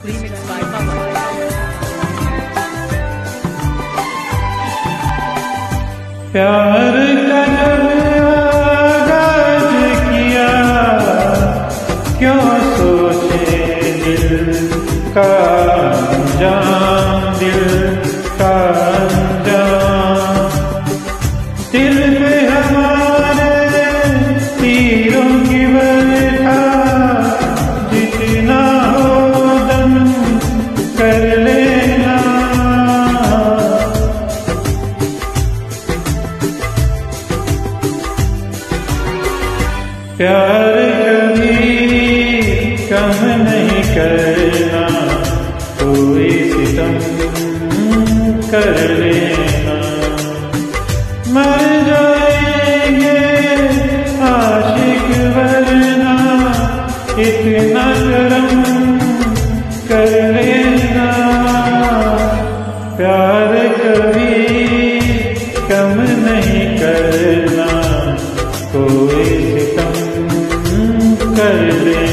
Remixed by Mama. प्यार का जब आगाज किया, क्यों सोचे दिल का अंजाम, दिल का अंजाम। दिल में हमारे तीरों की बरखा, जितना हो दम कर लेना। प्यार कभी कम नहीं करना, कोई सितम कर लेना। मर जाएंगे आशिक वरना, इतना करम कर लेना। प्यार कभी कम नहीं करना, कोई सितम कर ले।